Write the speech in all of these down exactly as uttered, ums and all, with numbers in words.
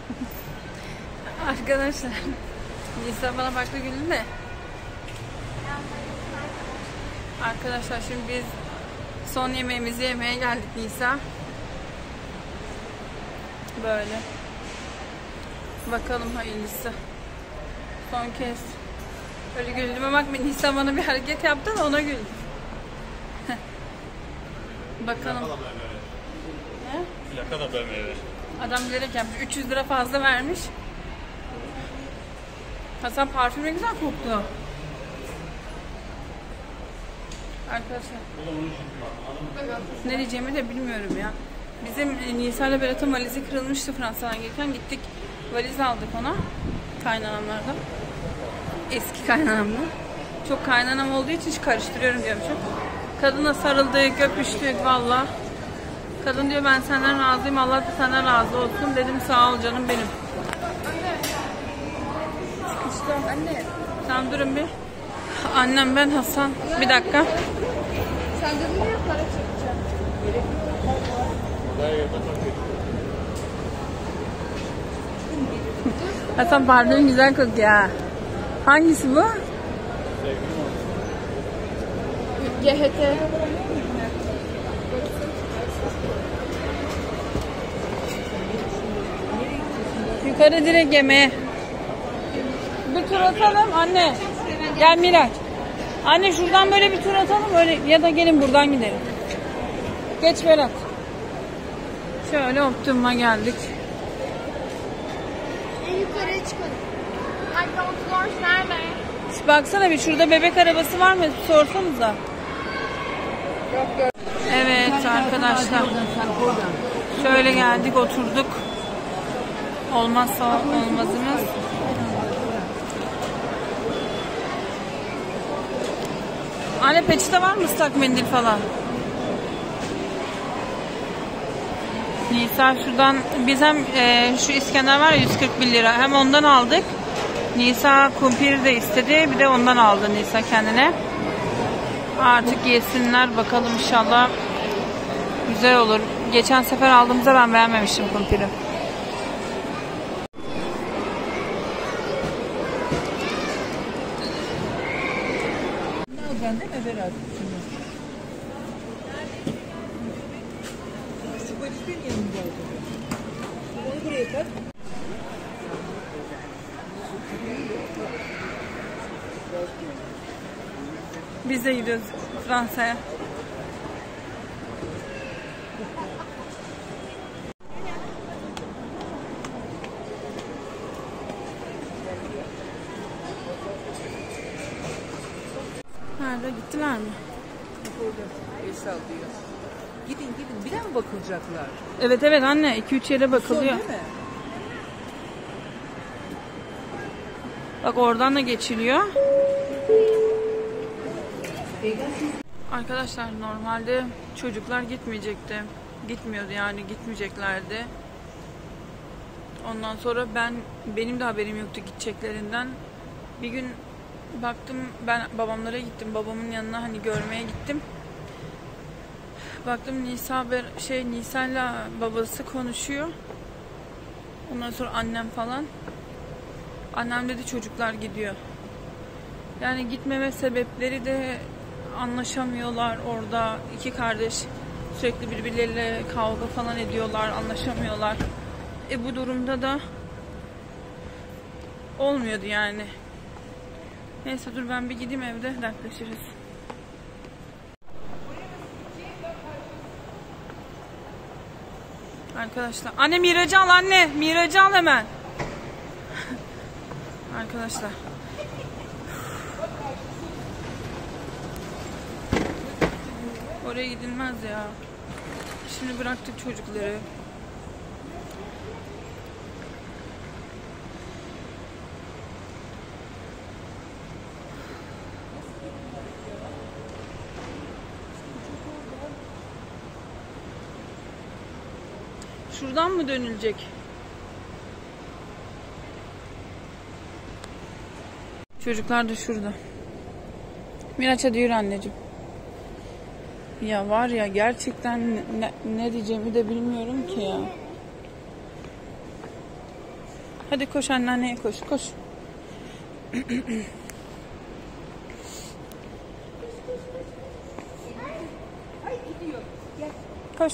Arkadaşlar Nisa bana farklı güldü de. Arkadaşlar şimdi biz son yemeğimizi yemeye geldik Nisa. Böyle. Bakalım hayırlısı. Son kez. Öyle güldüğüme bakma, Nisa bana bir hareket yaptı da ona güldüm. Bakalım. Ne? Plaka da B M W. Adam bilerek yapmış. üç yüz lira fazla vermiş. Hasan parfüm ne güzel koktu. Arkadaşlar. Ne diyeceğimi de bilmiyorum ya. Bizim Nisa ile Berat'ın valizi kırılmıştı Fransa'dan gelirken. Gittik valiz aldık ona. Kaynanamlardan. Eski kaynanamdan. Çok kaynanam olduğu için hiç karıştırıyorum diyorum çok. Kadına sarıldık, öpüştük valla. Kadın diyor ben senden razıyım, Allah da senden razı olsun. Dedim sağ ol canım benim. Çıkışta. Anne. Tamam durun bir. Annem, ben, Hasan. Bir dakika. Sen dedin ya para çekeceğim. Hasan parfüm güzel kokuyor ha. Hangisi bu? G H T. Yukarı direkt yemeğe. Bir tur atalım anne. Gel Miraç. Anne şuradan böyle bir tur atalım öyle, ya da gelin buradan gidelim. Geç Berat. Şöyle Optimum'a geldik. En yukarıya çıkalım. Ay kontrol nerede? Baksana bir, şurada bebek arabası var mı? Sorsanıza. Evet arkadaşlar. Şöyle geldik, oturduk. Olmazsa olmazımız. Anne peçete var mı, ıslak mendil falan? Nisa şuradan, biz hem e, şu İskender var ya yüz kırk bir lira, hem ondan aldık. Nisa kumpir de istedi, bir de ondan aldı Nisa kendine. Artık yesinler bakalım, inşallah güzel olur. Geçen sefer aldığımızda ben beğenmemiştim kumpiri. Ne alacaksın değil mi Berat? Şu valizin yanında olacak. Onu buraya kat. Biz de gidiyoruz Fransa'ya. Nerede? Gittiler mi? Orada el sallıyor. Gidin gidin. Bir daha mı bakılacaklar? Evet evet anne, iki üç yere bakılıyor. Son değil mi? Bak oradan da geçiliyor. Arkadaşlar normalde çocuklar gitmeyecekti. Gitmiyordu yani, gitmeyeceklerdi. Ondan sonra ben benim de haberim yoktu gideceklerinden. Bir gün baktım, ben babamlara gittim. Babamın yanına hani görmeye gittim. Baktım Nisa şey Nisa'yla babası konuşuyor. Ondan sonra annem falan. Annem dedi çocuklar gidiyor. Yani gitmeme sebepleri de anlaşamıyorlar orada. İki kardeş sürekli birbirleriyle kavga falan ediyorlar, anlaşamıyorlar. E bu durumda da olmuyordu yani. Neyse dur ben bir gideyim, evde dertleşiriz. Arkadaşlar. Anne Miraç'ı al anne. Miraç'ı al hemen. Arkadaşlar. Oraya gidilmez ya. Şimdi bıraktık çocukları. Şuradan mı dönülecek? Çocuklar da şurada. Miraç hadi yürü anneciğim. Ya var ya gerçekten ne, ne diyeceğimi de bilmiyorum ki ya. Hadi koş anneanneye koş koş. Koş.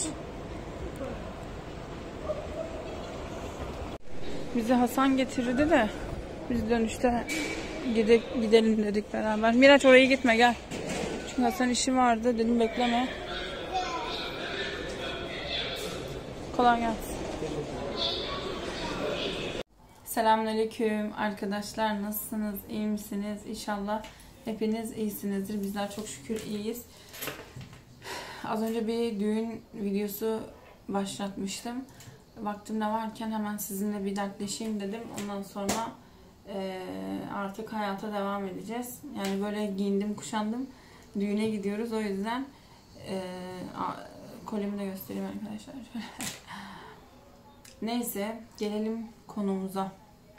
Bizi Hasan getirdi de biz dönüşte gidip gidelim dedik beraber. Miraç oraya gitme gel. Çünkü Hasan işi vardı dedim bekleme. Kolay gelsin. Selamünaleyküm arkadaşlar, nasılsınız, iyi misiniz? İnşallah hepiniz iyisinizdir. Bizler çok şükür iyiyiz. Az önce bir düğün videosu başlatmıştım. Vaktim de varken hemen sizinle bir dertleşeyim dedim. Ondan sonra e, artık hayata devam edeceğiz. Yani böyle giyindim, kuşandım. Düğüne gidiyoruz. O yüzden e, kolemi de göstereyim arkadaşlar. Neyse, gelelim konumuza.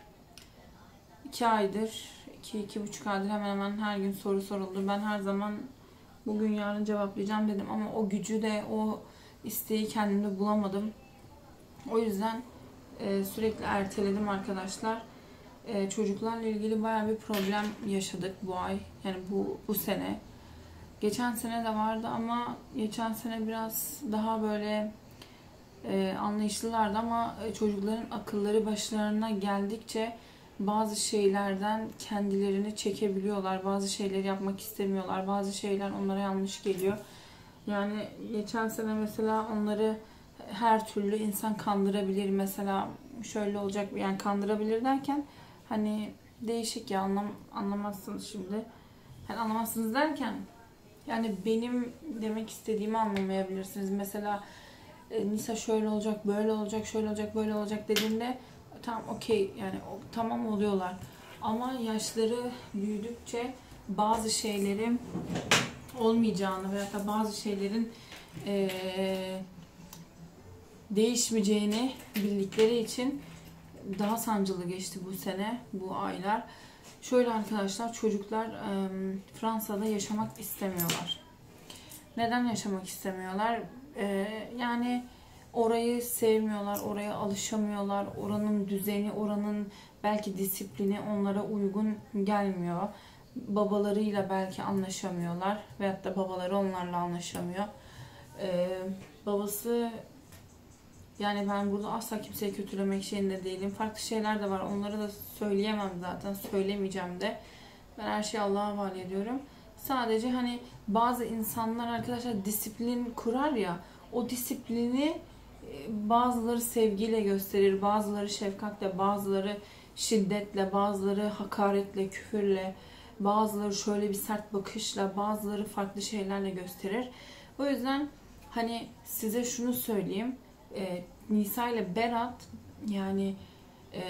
İki aydır, iki, iki buçuk aydır hemen hemen her gün soru soruldu. Ben her zaman bugün yarın cevaplayacağım dedim ama o gücü de o isteği kendimde bulamadım. O yüzden e, sürekli erteledim arkadaşlar. E, çocuklarla ilgili bayağı bir problem yaşadık bu ay. Yani bu, bu sene. Geçen sene de vardı ama geçen sene biraz daha böyle e, anlayışlılardı ama çocukların akılları başlarına geldikçe bazı şeylerden kendilerini çekebiliyorlar. Bazı şeyleri yapmak istemiyorlar. Bazı şeyler onlara yanlış geliyor. Yani geçen sene mesela onları her türlü insan kandırabilir. Mesela şöyle olacak, yani kandırabilir derken hani değişik ya, anlam anlamazsınız şimdi. Yani anlamazsınız derken yani benim demek istediğimi anlamayabilirsiniz. Mesela e, Nisa şöyle olacak, böyle olacak, şöyle olacak, böyle olacak dediğinde tamam okey, yani o, tamam oluyorlar. Ama yaşları büyüdükçe bazı şeylerin olmayacağını veya da bazı şeylerin e, değişmeyeceğini bildikleri için daha sancılı geçti bu sene, bu aylar. Şöyle arkadaşlar, çocuklar e, Fransa'da yaşamak istemiyorlar. Neden yaşamak istemiyorlar? E, yani orayı sevmiyorlar, oraya alışamıyorlar. Oranın düzeni, oranın belki disiplini onlara uygun gelmiyor. Babalarıyla belki anlaşamıyorlar veyahut da babaları onlarla anlaşamıyor. E, babası, yani ben burada asla kimseyi kötülemek şeyinde değilim. Farklı şeyler de var. Onları da söyleyemem zaten. Söylemeyeceğim de. Ben her şeyi Allah'a havale ediyorum. Sadece hani bazı insanlar arkadaşlar disiplin kurar ya. O disiplini bazıları sevgiyle gösterir. Bazıları şefkatle, bazıları şiddetle, bazıları hakaretle, küfürle, bazıları şöyle bir sert bakışla, bazıları farklı şeylerle gösterir. O yüzden hani size şunu söyleyeyim. E, Nisa ile Berat, yani e,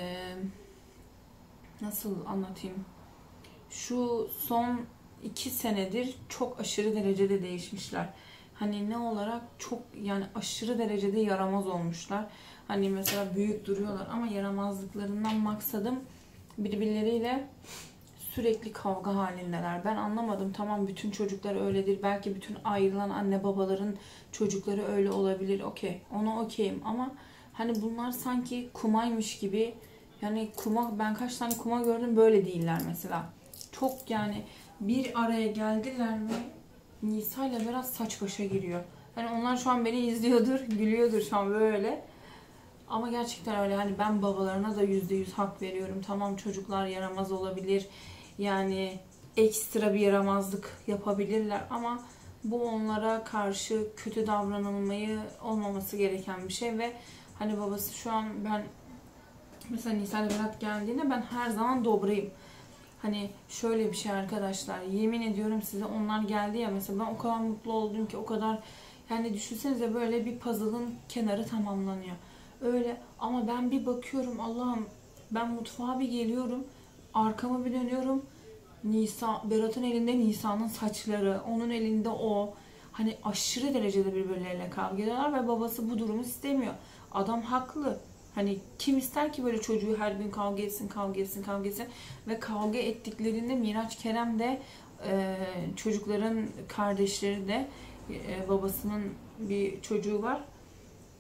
nasıl anlatayım, şu son iki senedir çok aşırı derecede değişmişler. Hani ne olarak çok, yani aşırı derecede yaramaz olmuşlar. Hani mesela büyük duruyorlar ama yaramazlıklarından maksadım birbirleriyle sürekli kavga halindeler. Ben anlamadım. Tamam, bütün çocuklar öyledir. Belki bütün ayrılan anne babaların çocukları öyle olabilir. Okey. Ona okeyim ama hani bunlar sanki kumaymış gibi. Yani kuma, ben kaç tane kuma gördüm, böyle değiller mesela. Çok yani bir araya geldiler ve Nisa ile biraz saç başa giriyor. Hani onlar şu an beni izliyordur, gülüyordur şu an böyle. Ama gerçekten öyle. Hani ben babalarına da yüzde yüz hak veriyorum. Tamam, çocuklar yaramaz olabilir. Yani ekstra bir yaramazlık yapabilirler ama bu onlara karşı kötü davranılmayı, olmaması gereken bir şey ve hani babası şu an, ben mesela Nisa ile Berat geldiğinde ben her zaman dobrayım. Hani şöyle bir şey arkadaşlar, yemin ediyorum size, onlar geldi ya mesela, ben o kadar mutlu oldum ki, o kadar, yani düşünsenize böyle bir puzzle'ın kenarı tamamlanıyor. Öyle ama ben bir bakıyorum, Allah'ım, ben mutfağa bir geliyorum, arkama bir dönüyorum, Nisa, Berat'ın elinde Nisa'nın saçları, onun elinde o. Hani aşırı derecede birbirleriyle kavga ediyorlar ve babası bu durumu istemiyor. Adam haklı. Hani kim ister ki böyle çocuğu her gün kavga etsin, kavga etsin, kavga etsin. Ve kavga ettiklerinde Miraç Kerem de e, çocukların kardeşleri de e, babasının bir çocuğu var.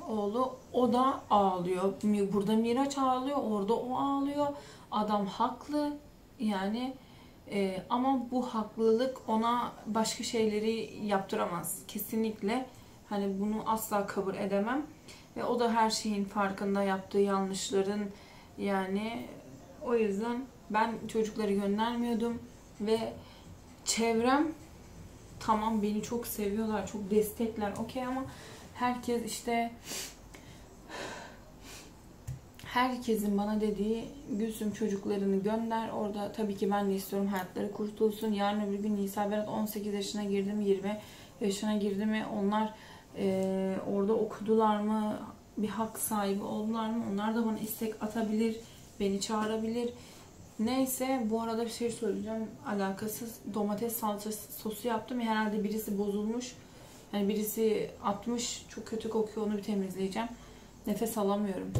oğlu. O da ağlıyor. Burada Miraç ağlıyor, orada o ağlıyor. Adam haklı. Yani e, ama bu haklılık ona başka şeyleri yaptıramaz. Kesinlikle. Hani bunu asla kabul edemem. Ve o da her şeyin farkında, yaptığı yanlışların. Yani o yüzden ben çocukları göndermiyordum ve çevrem tamam beni çok seviyorlar, çok destekler, okey, ama herkes işte herkesin bana dediği Gülsüm çocuklarını gönder. Orada tabii ki ben de istiyorum hayatları kurtulsun. Yarın öbür gün Nisa Berat on sekiz yaşına girdi mi, yirmi yaşına girdi mi, onlar e, orada okudular mı, bir hak sahibi oldular mı, onlar da bana istek atabilir, beni çağırabilir. Neyse, bu arada bir şey söyleyeceğim. Alakasız domates salçası sosu yaptım. Herhalde birisi bozulmuş. Yani birisi atmış. Çok kötü kokuyor. Onu bir temizleyeceğim. Nefes alamıyorum.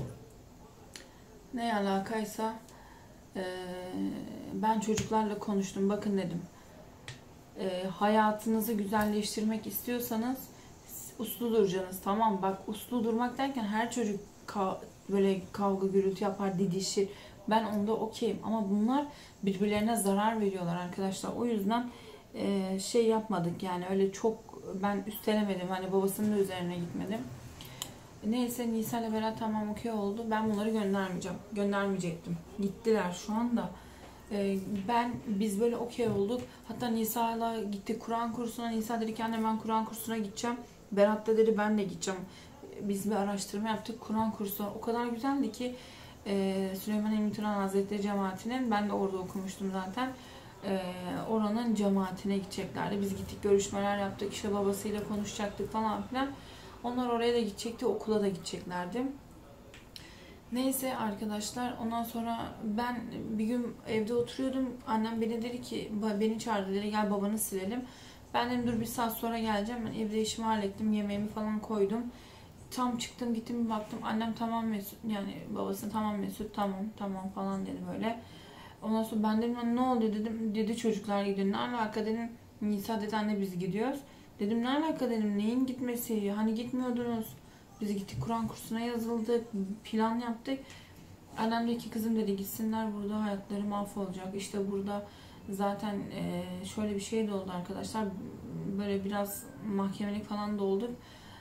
Ne alakaysa e, ben çocuklarla konuştum. Bakın dedim. E, hayatınızı güzelleştirmek istiyorsanız uslu duracaksınız. Tamam, bak uslu durmak derken her çocuk ka böyle kavga gürültü yapar, didişir. Ben onda okeyim. Ama bunlar birbirlerine zarar veriyorlar arkadaşlar. O yüzden e, şey yapmadık yani, öyle çok ben üstelemedim. Hani babasının da üzerine gitmedim. Neyse, Nisa ile Berat tamam okey oldu. Ben bunları göndermeyeceğim. Göndermeyecektim. Gittiler şu anda. E, ben biz böyle okey olduk. Hatta Nisa'yla gittik Kur'an kursuna. Nisa dedi ki anne ben Kur'an kursuna gideceğim. Berat da dedi ben de gideceğim. Biz bir araştırma yaptık. Kur'an kursu o kadar güzeldi ki Ee, Süleyman Emin Turan Hazretleri cemaatinin, ben de orada okumuştum zaten, ee, oranın cemaatine gideceklerdi. Biz gittik, görüşmeler yaptık, işte babasıyla konuşacaktık falan filan. Onlar oraya da gidecekti, okula da gideceklerdi. Neyse arkadaşlar, ondan sonra ben bir gün evde oturuyordum. Annem beni dedi ki, beni çağırdı, dedi gel babanı silelim. Ben dedim dur bir saat sonra geleceğim. Ben evde işimi hallettim, yemeğimi falan koydum. Tam çıktım gittim bir baktım annem tamam Mesut, yani babası tamam Mesut tamam tamam falan dedi böyle. Ondan sonra ben dedim ne oldu dedim, dedi çocuklar gidiyor. Ne alaka dedim. Nisa dedi anne biz gidiyoruz. Dedim ne alaka dedim, neyin gitmesi, hani gitmiyordunuz. Biz gittik Kur'an kursuna yazıldık, plan yaptık. Annem dedi ki kızım dedi gitsinler, burada hayatları mahvolacak. İşte burada zaten şöyle bir şey de oldu arkadaşlar, böyle biraz mahkemelik falan da olduk.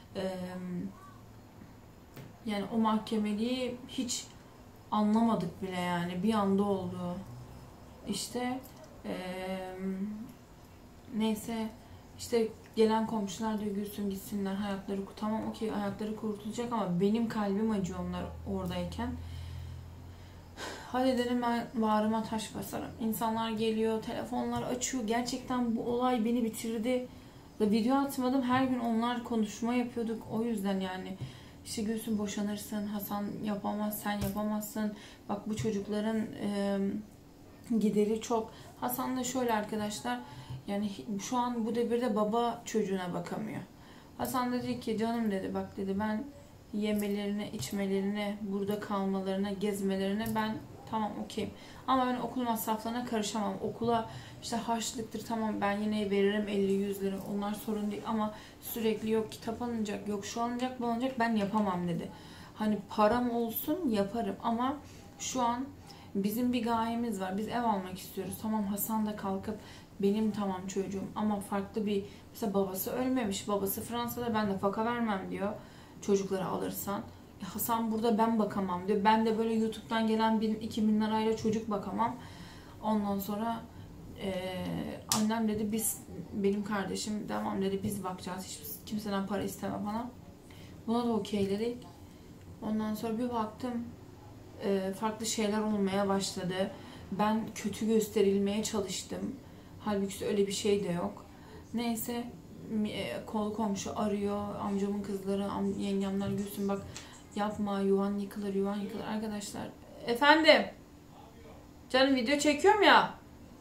Yani o mahkemeliği hiç anlamadık bile yani. Bir anda oldu. İşte ee, neyse işte gelen komşular diyor Gülsüm gitsinler hayatları, tamam okey hayatları kurtulacak ama benim kalbim acıyor onlar oradayken. Hadi dedim ben bağrıma taş basarım. İnsanlar geliyor, telefonlar açıyor. Gerçekten bu olay beni bitirdi. Ve video atmadım. Her gün onlar konuşma yapıyorduk. O yüzden yani İşte Gülsüm boşanırsın, Hasan yapamaz, sen yapamazsın. Bak bu çocukların e, gideri çok. Hasan da şöyle arkadaşlar, yani şu an bu devirde baba çocuğuna bakamıyor. Hasan dedi ki canım dedi, bak dedi ben yemelerine, içmelerine, burada kalmalarına, gezmelerine ben tamam okeyim. Ama ben okul masraflarına karışamam. Okula işte harçlıktır tamam ben yine veririm elli yüz lira, onlar sorun değil ama sürekli yok kitap alınacak, yok şu alınacak, bu alınacak, ben yapamam dedi. Hani param olsun yaparım ama şu an bizim bir gayemiz var. Biz ev almak istiyoruz. Tamam Hasan da kalkıp benim tamam çocuğum ama farklı bir, mesela babası ölmemiş, babası Fransa'da, ben de faka vermem diyor çocukları alırsan. Hasan burada ben bakamam diyor. Ben de böyle YouTube'dan gelen bin iki bin lirayla çocuk bakamam. Ondan sonra e, annem dedi biz, benim kardeşim devam dedi biz bakacağız. Hiç kimseden para isteme falan. Buna da okeyledik. Ondan sonra bir baktım e, farklı şeyler olmaya başladı. Ben kötü gösterilmeye çalıştım. Halbuki öyle bir şey de yok. Neyse kol komşu arıyor. Amcamın kızları, am, yengemler Gülsüm bak yapma, yuvan yıkılır, yuvan yıkılır. Arkadaşlar efendim canım video çekiyorum ya.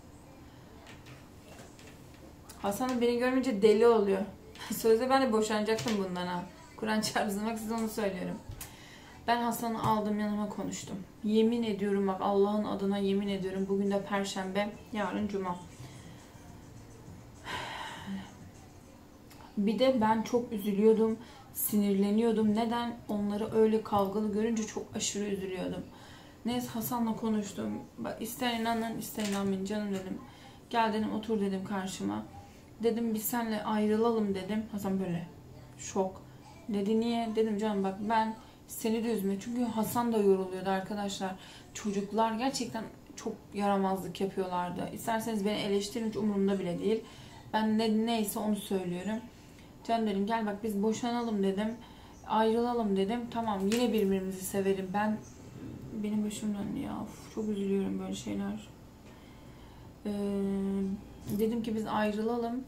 Hasan beni görmeyince deli oluyor. Sözde ben de boşanacaktım bundan ha. Kur'an çarpsın size onu söylüyorum. Ben Hasan'ı aldım yanıma konuştum. Yemin ediyorum bak Allah'ın adına yemin ediyorum. Bugün de Perşembe, yarın Cuma. Bir de ben çok üzülüyordum. sinirleniyordum. Neden? Onları öyle kavgalı görünce çok aşırı üzülüyordum. Neyse Hasan'la konuştum. Bak ister inanın ister inanmayın canım dedim. Gel dedim otur dedim karşıma. Dedim biz seninle ayrılalım dedim. Hasan böyle şok. Dedi niye? Dedim canım bak ben seni de üzme. Çünkü Hasan da yoruluyordu arkadaşlar. Çocuklar gerçekten çok yaramazlık yapıyorlardı. İsterseniz beni eleştirin, hiç umurumda bile değil. Ben ne, neyse onu söylüyorum. Can dedim gel bak biz boşanalım dedim. Ayrılalım dedim. Tamam yine birbirimizi severim. Ben benim başım döndü ya. Of, çok üzülüyorum böyle şeyler. Ee, dedim ki biz ayrılalım.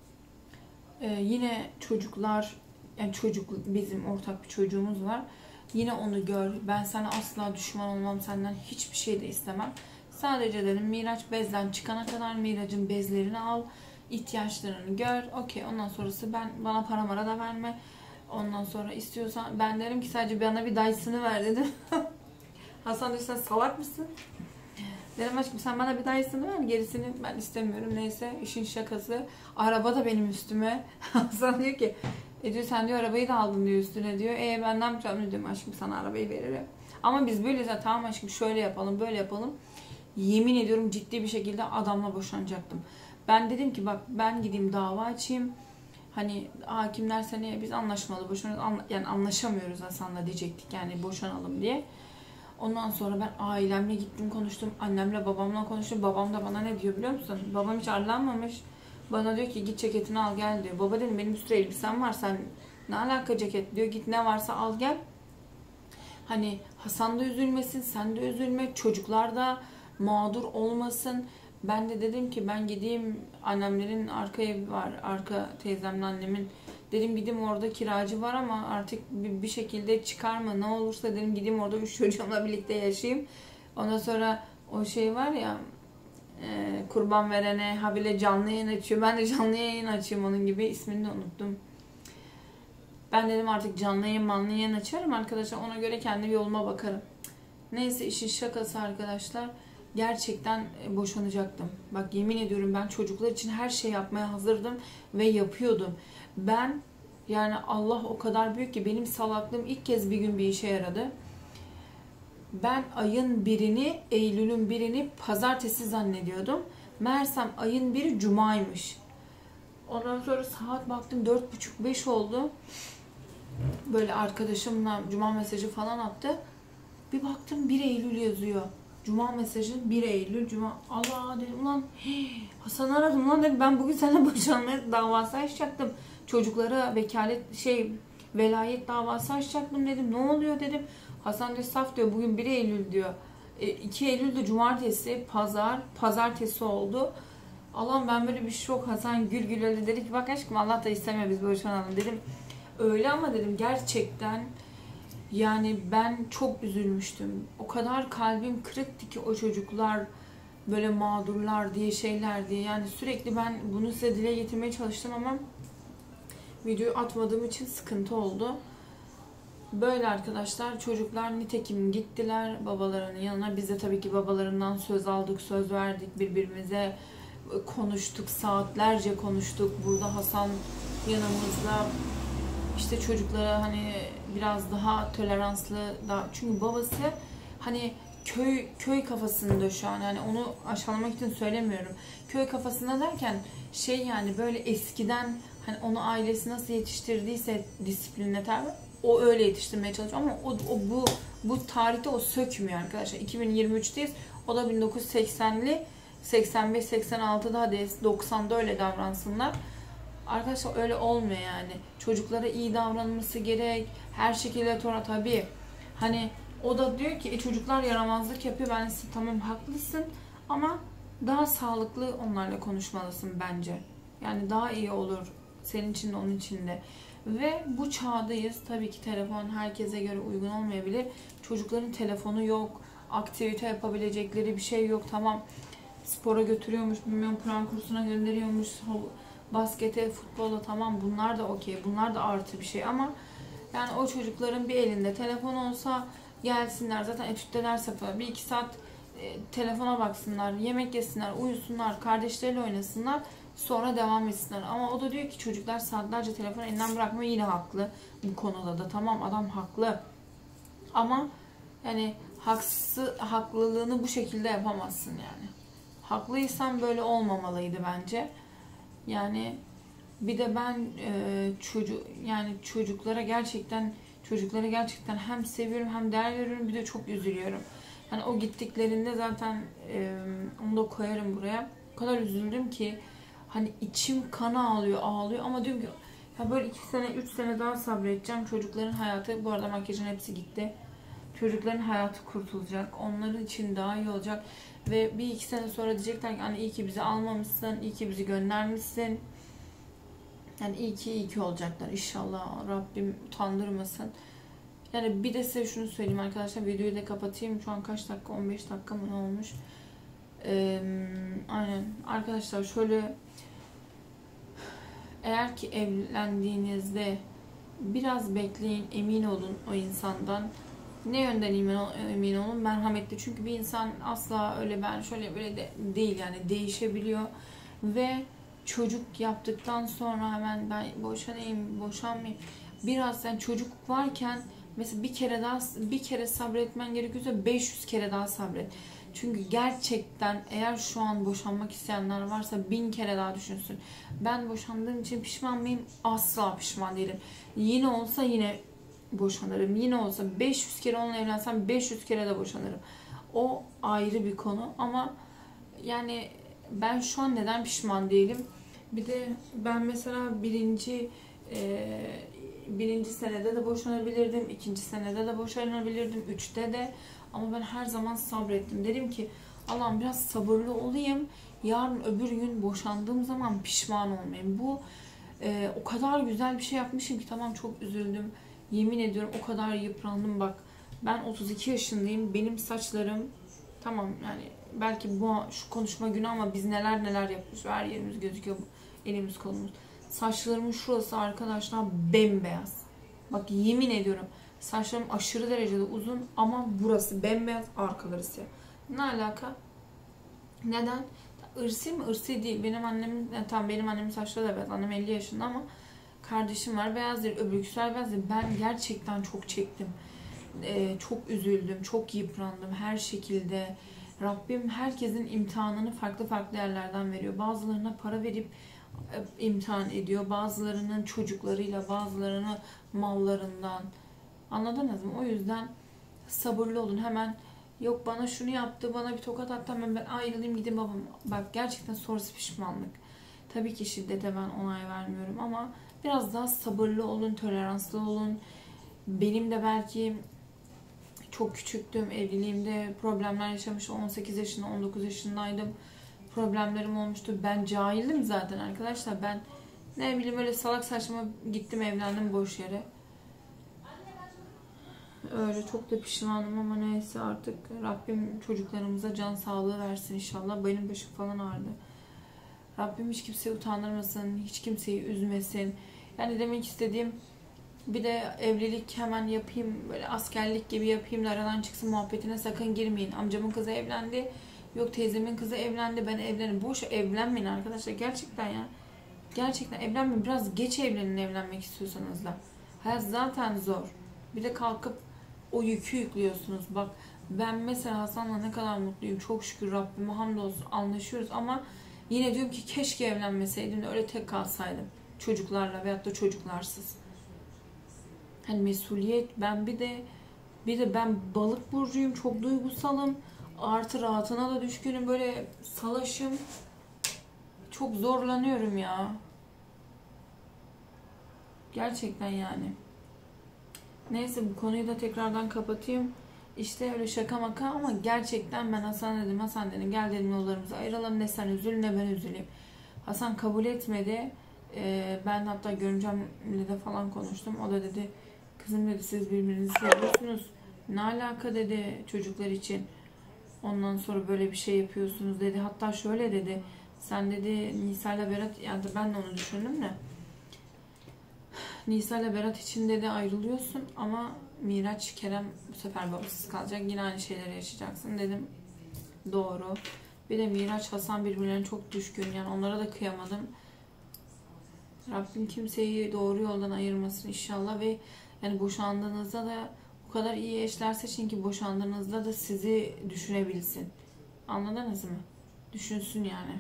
Ee, yine çocuklar, yani çocuk bizim ortak bir çocuğumuz var. Yine onu gör. Ben sana asla düşman olmam. Senden hiçbir şey de istemem. Sadece dedim Miraç bezden çıkana kadar Miraç'ın bezlerini al. İhtiyaçlarını gör. Okey. Ondan sonrası ben bana para mara da verme. Ondan sonra istiyorsan ben derim ki sadece bana bir Dyson'ı ver dedim. Hasan diyor sen salak mısın? Dedim aşkım sen bana bir Dyson'ı ver. Gerisini ben istemiyorum. Neyse işin şakası. Araba da benim üstüme. Hasan diyor ki e diyor sen diyor arabayı da aldın diyor üstüne diyor. E ben ne yapacağım diyorum aşkım sana arabayı veririm. Ama biz böyle zaten tamam aşkım şöyle yapalım böyle yapalım. Yemin ediyorum ciddi bir şekilde adamla boşanacaktım. Ben dedim ki bak ben gideyim dava açayım. Hani hakimler seni biz anlaşmalı boşanıyoruz. Yani anlaşamıyoruz Hasan'la diyecektik yani boşanalım diye. Ondan sonra ben ailemle gittim konuştum. Annemle babamla konuştum. Babam da bana ne diyor biliyor musun? Babam hiç arlanmamış. Bana diyor ki git ceketini al gel diyor. Baba dedim benim üstüne elbisem var sen ne alaka ceket diyor. Git ne varsa al gel. Hani Hasan da üzülmesin sen de üzülme. Çocuklar da mağdur olmasın. Ben de dedim ki ben gideyim annemlerin arka evi var. Arka teyzemle annemin. Dedim gideyim orada kiracı var ama artık bir şekilde çıkarma ne olursa dedim gideyim orada üç çocuğumla birlikte yaşayayım. Ondan sonra o şey var ya e, kurban verene habire canlı yayın açıyor. Ben de canlı yayın açayım onun gibi ismini de unuttum. Ben dedim artık canlı yayın manlı yayın açarım arkadaşlar ona göre kendi yoluma bakarım. Neyse işin şakası arkadaşlar. Gerçekten boşanacaktım. Bak yemin ediyorum ben çocuklar için her şey yapmaya hazırdım ve yapıyordum. Ben yani Allah o kadar büyük ki benim salaklığım ilk kez bir gün bir işe yaradı. Ben ayın birini, Eylül'ün birini pazartesi zannediyordum. Meğersem ayın biri cumaymış. Ondan sonra saat baktım dört buçuk beş oldu. Böyle arkadaşımla cuma mesajı falan attı. Bir baktım bir Eylül yazıyor. Cuma mesajı bir Eylül Cuma. Allah dedim ulan Hasan aradım lan dedim ben bugün seninle boşanma davası açacaktım. Çocuklara vekalet şey velayet davası açacaktım dedim. Ne oluyor dedim. Hasan diyor saf diyor bugün bir Eylül diyor. E, iki Eylül'de cumartesi pazar pazartesi oldu. Allah'ım ben böyle bir şok. Hasan gül gül öyle dedi ki bak aşkım Allah da istemiyor biz boşanalım dedim. Öyle ama dedim gerçekten yani ben çok üzülmüştüm. O kadar kalbim kırıktı ki o çocuklar böyle mağdurlar diye şeyler diye. Yani sürekli ben bunu size dile getirmeye çalıştım ama videoyu atmadığım için sıkıntı oldu. Böyle arkadaşlar çocuklar nitekim gittiler babalarının yanına. Biz de tabii ki babalarından söz aldık, söz verdik birbirimize. Konuştuk, saatlerce konuştuk. Burada Hasan yanımızda. İşte çocuklara hani biraz daha toleranslı daha çünkü babası hani köy köy kafasında şu an yani onu aşağılamak için söylemiyorum. Köy kafasında derken şey yani böyle eskiden hani onu ailesi nasıl yetiştirdiyse disiplinle tabi o öyle yetiştirmeye çalışıyor ama o, o bu bu tarihte o sökmüyor arkadaşlar. iki bin yirmi üçteyiz. O da bin dokuz yüz seksenli seksen beş seksen altıda hadi doksanda öyle davransınlar. Arkadaşlar öyle olmuyor yani. Çocuklara iyi davranması gerek. Her şekilde sonra tabii. Hani o da diyor ki e, çocuklar yaramazlık yapıyor. Ben size tamam haklısın ama daha sağlıklı onlarla konuşmalısın bence. Yani daha iyi olur. Senin için de onun için de. Ve bu çağdayız. Tabii ki telefon herkese göre uygun olmayabilir. Çocukların telefonu yok. Aktivite yapabilecekleri bir şey yok. Tamam spora götürüyormuş, bilmiyorum Kur'an kursuna gönderiyormuş, baskete, futbola tamam bunlar da okey. Bunlar da artı bir şey ama yani o çocukların bir elinde telefon olsa gelsinler zaten etütte ders yapıyorlar. Bir iki saat e, telefona baksınlar, yemek yesinler, uyusunlar, kardeşleriyle oynasınlar. Sonra devam etsinler. Ama o da diyor ki çocuklar saatlerce telefonu elinden bırakmıyor, yine haklı bu konuda da. Tamam, adam haklı. Ama yani haksız, haklılığını bu şekilde yapamazsın yani. Haklıysan böyle olmamalıydı bence. Yani bir de ben e, çocuk yani çocuklara gerçekten çocuklara gerçekten hem seviyorum hem değer veriyorum, bir de çok üzülüyorum. Yani o gittiklerinde zaten e, onu da koyarım buraya. O kadar üzüldüm ki hani içim kana ağlıyor, ağlıyor ama diyorum ki ya böyle iki sene, üç sene daha sabredeceğim. Çocukların hayatı, bu arada makyajın hepsi gitti. Çocukların hayatı kurtulacak. Onların için daha iyi olacak. Ve bir iki sene sonra diyecekler ki anne iyi ki bizi almamışsın, iyi ki bizi göndermişsin. Yani iyi ki iyi ki olacaklar. İnşallah Rabbim utandırmasın. Yani bir de size şunu söyleyeyim arkadaşlar. Videoyu da kapatayım. Şu an kaç dakika? on beş dakika mı ne olmuş? Ee, aynen. Arkadaşlar şöyle, eğer ki evlendiğinizde biraz bekleyin, emin olun o insandan. Ne yönden emin olun? Merhametli. Çünkü bir insan asla öyle ben şöyle böyle de değil, yani değişebiliyor. Ve çocuk yaptıktan sonra hemen ben boşanayım, boşanmayayım. Biraz yani çocuk varken mesela bir kere daha bir kere sabretmen gerekiyorsa beş yüz kere daha sabret. Çünkü gerçekten eğer şu an boşanmak isteyenler varsa bin kere daha düşünsün. Ben boşandığım için pişman mıyım? Asla pişman değilim. Yine olsa yine boşanırım. Yine olsa beş yüz kere onunla evlensem beş yüz kere de boşanırım. O ayrı bir konu ama yani ben şu an neden pişman değilim? Bir de ben mesela birinci e, birinci senede de boşanabilirdim, ikinci senede de boşanabilirdim, üçte de. Ama ben her zaman sabrettim. Dedim ki Allah'ım biraz sabırlı olayım. Yarın öbür gün boşandığım zaman pişman olmayayım. Bu e, o kadar güzel bir şey yapmışım ki tamam çok üzüldüm. Yemin ediyorum o kadar yıprandım bak. Ben otuz iki yaşındayım. Benim saçlarım tamam yani belki bu şu konuşma günü ama biz neler neler yapıyoruz. Her yerimiz gözüküyor. Elimiz kolumuz. Saçlarımın şurası arkadaşlar bembeyaz. Bak yemin ediyorum. Saçlarım aşırı derecede uzun ama burası bembeyaz, arkaları siyah. Ne alaka? Neden? Irsi mi? Irsi değil. Benim annemin, yani tamam benim annemin saçları da beyaz. Annem elli yaşında ama kardeşim var beyaz değil. Öbürküsler beyaz değil. Ben gerçekten çok çektim. Ee, çok üzüldüm. Çok yıprandım her şekilde. Rabbim herkesin imtihanını farklı farklı yerlerden veriyor. Bazılarına para verip e, imtihan ediyor. Bazılarının çocuklarıyla, bazılarını mallarından. Anladınız mı? O yüzden sabırlı olun. Hemen yok bana şunu yaptı, bana bir tokat attı, hemen ben ayrılayım gideyim babam. Bak gerçekten sonrası pişmanlık. Tabii ki şiddete ben onay vermiyorum ama biraz daha sabırlı olun, toleranslı olun. Benim de belki çok küçüktüm. Evliliğimde problemler yaşamıştım. on sekiz yaşında, on dokuz yaşındaydım. Problemlerim olmuştu. Ben cahildim zaten arkadaşlar. Ben ne bileyim öyle salak saçma gittim evlendim boş yere. Öyle çok da pişmanım ama neyse artık Rabbim çocuklarımıza can sağlığı versin inşallah. Benim başım falan ağrıdı. Rabbim hiç kimseyi utandırmasın, hiç kimseyi üzmesin. Yani demek istediğim bir de evlilik hemen yapayım, böyle askerlik gibi yapayım da aradan çıksın muhabbetine sakın girmeyin. Amcamın kızı evlendi, yok teyzemin kızı evlendi, ben evlenim. Boş evlenmeyin arkadaşlar gerçekten ya. Gerçekten evlenmeyin. Biraz geç evlenin evlenmek istiyorsanız da. Hayat zaten zor. Bir de kalkıp o yükü yüklüyorsunuz. Bak ben mesela Hasan'la ne kadar mutluyum. Çok şükür Rabbime hamdolsun anlaşıyoruz ama yine diyorum ki keşke evlenmeseydim de öyle tek kalsaydım. Çocuklarla veyahut da çocuklarsız. Hani mesuliyet, ben bir de bir de ben balık burcuyum. Çok duygusalım. Artı rahatına da düşkünüm. Böyle salaşım. Çok zorlanıyorum ya. Gerçekten yani. Neyse bu konuyu da tekrardan kapatayım. İşte öyle şaka maka ama gerçekten ben Hasan dedim. Hasan dedim gel dedim yollarımızı ayıralım. Ne sen üzül ne ben üzüleyim. Hasan kabul etmedi. Ee, ben hatta görümcemle de falan konuştum. O da dedi kızım dedi siz birbirinizi seviyorsunuz. Ne alaka dedi çocuklar için. Ondan sonra böyle bir şey yapıyorsunuz dedi. Hatta şöyle dedi. Sen dedi Nisa ile Berat, yani ben de onu düşündüm de. Nisa ile Berat için dedi ayrılıyorsun ama Miraç, Kerem bu sefer babasız kalacak. Yine aynı şeyleri yaşayacaksın dedim. Doğru. Bir de Miraç, Hasan birbirlerine çok düşkün. Yani onlara da kıyamadım. Rabbim kimseyi doğru yoldan ayırmasın inşallah ve yani boşandığınızda da o kadar iyi eşler seçin ki boşandığınızda da sizi düşünebilsin. Anladınız mı? Düşünsün yani.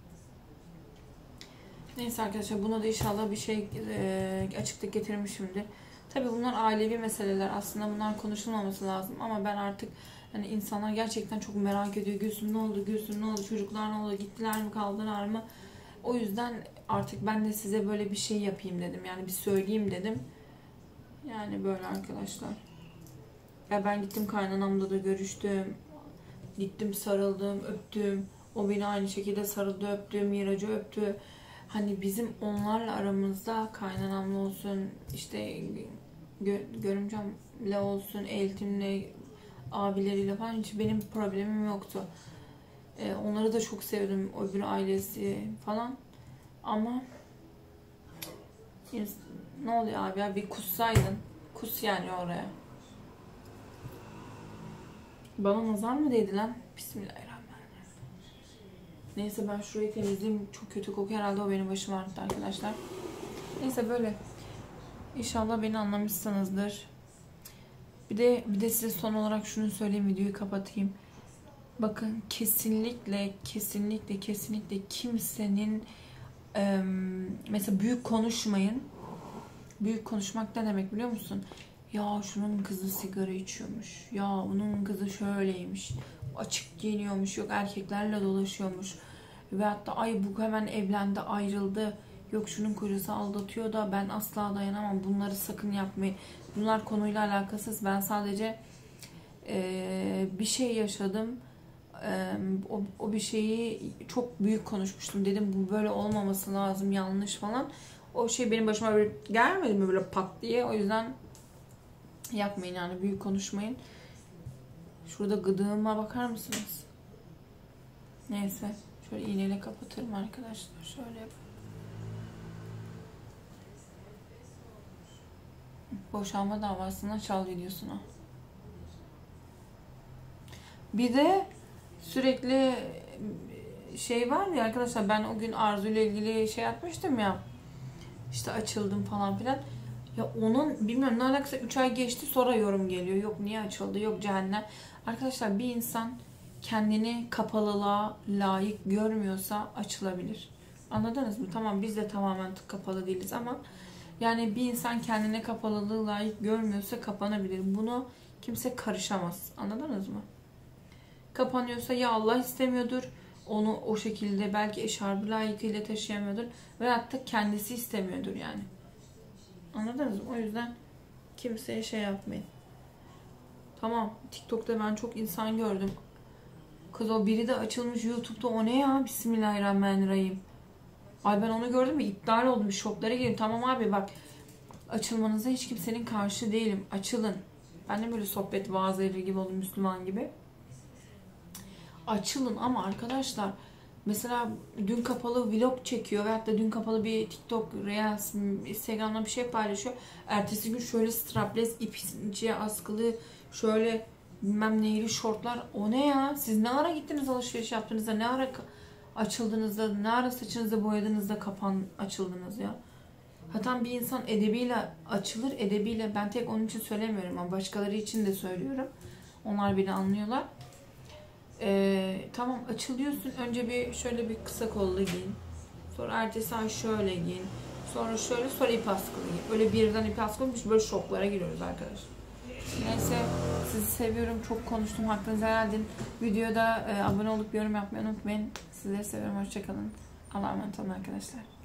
Neyse arkadaşlar, buna da inşallah bir şey e, açıklık getirmişimdir. Tabii bunlar ailevi meseleler. Aslında bunlar konuşulmaması lazım ama ben artık hani insanlar gerçekten çok merak ediyor. Gülsüm ne oldu? Gülsüm ne oldu? Çocuklar ne oldu? Gittiler mi? Kaldılar mı? O yüzden artık ben de size böyle bir şey yapayım dedim. Yani bir söyleyeyim dedim. Yani böyle arkadaşlar. Ya ben gittim kaynanamla da görüştüm. Gittim sarıldım, öptüm. O beni aynı şekilde sarıldı, öptü. Miracı öptü. Hani bizim onlarla aramızda kaynanamla olsun, işte gö görümcemle olsun, eltimle, abileriyle falan hiç benim problemim yoktu. Ee, onları da çok sevdim, öbür ailesi falan. Ama ne oluyor abi ya, bir kussaydın. Kus yani oraya. Bana nazar mı değdi lan? Bismillahirrahmanirrahim. Neyse ben şurayı temizleyeyim. Çok kötü koku, herhalde o benim başım ağrıttı arkadaşlar. Neyse böyle. İnşallah beni anlamışsınızdır. Bir de bir de size son olarak şunu söyleyeyim, videoyu kapatayım. Bakın kesinlikle kesinlikle kesinlikle kimsenin e, mesela büyük konuşmayın. Büyük konuşmak ne demek biliyor musun? Ya şunun kızı sigara içiyormuş. Ya bunun kızı şöyleymiş. Açık giyiniyormuş. Yok erkeklerle dolaşıyormuş. Ve hatta ay bu hemen evlendi, ayrıldı. Yok şunun kocası aldatıyor da ben asla dayanamam. Bunları sakın yapmayın. Bunlar konuyla alakasız. Ben sadece e, bir şey yaşadım. E, o, o bir şeyi çok büyük konuşmuştum. Dedim bu böyle olmaması lazım, yanlış falan. O şey benim başıma böyle gelmedi mi böyle pat diye. O yüzden yapmayın yani, büyük konuşmayın. Şurada gıdığıma bakar mısınız? Neyse. Şöyle iğneyle kapatırım arkadaşlar. Şöyle yapalım. Boşanma davasına çal videosuna. Bir de sürekli şey var ya arkadaşlar, ben o gün Arzu ile ilgili şey atmıştım ya. İşte açıldım falan filan. Ya onun bilmiyorum ne alakası, üç ay geçti sonra yorum geliyor. Yok niye açıldı, yok cehennem. Arkadaşlar bir insan kendini kapalılığa layık görmüyorsa açılabilir. Anladınız mı? Tamam biz de tamamen kapalı değiliz ama yani bir insan kendine kapalılığı layık görmüyorsa kapanabilir. Bunu kimse karışamaz. Anladınız mı? Kapanıyorsa ya Allah istemiyordur. Onu o şekilde belki eşarbı layıkıyla taşıyamıyordur. Veyahut da kendisi istemiyordur yani. Anladınız mı? O yüzden kimseye şey yapmayın. Tamam. TikTok'ta ben çok insan gördüm. Kız o biri de açılmış YouTube'da, o ne ya? Bismillahirrahmanirrahim. Ay ben onu gördüm ve iptal oldum. Şoklara girdim. Tamam abi bak. Açılmanıza hiç kimsenin karşı değilim. Açılın. Ben de böyle sohbet vaazları gibi oldum, Müslüman gibi. Açılın ama arkadaşlar mesela dün kapalı vlog çekiyor veyahut da dün kapalı bir TikTok, Reels, Instagram'da bir şey paylaşıyor. Ertesi gün şöyle strapless, ip içine askılı, şöyle bilmem neyli şortlar. O ne ya? Siz ne ara gittiniz alışveriş yaptığınızda? Ne ara açıldığınızda? Ne ara saçınızı boyadığınızda kapan açıldınız ya? Hatta bir insan edebiyle açılır. Edebiyle, ben tek onun için söylemiyorum ama başkaları için de söylüyorum. Onlar beni anlıyorlar. Ee, tamam açılıyorsun. Önce bir şöyle bir kısa kollu giyin. Sonra ertesi ay şöyle giyin. Sonra şöyle, sonra ip askılı giyin. Böyle birden ip askılı, biz böyle şoklara giriyoruz arkadaşlar. Neyse sizi seviyorum. Çok konuştum. Hakkınızı helal edin. Videoda e, abone olup yorum yapmayı unutmayın. Sizleri seviyorum. Hoşçakalın. Allah'a emanet olun arkadaşlar.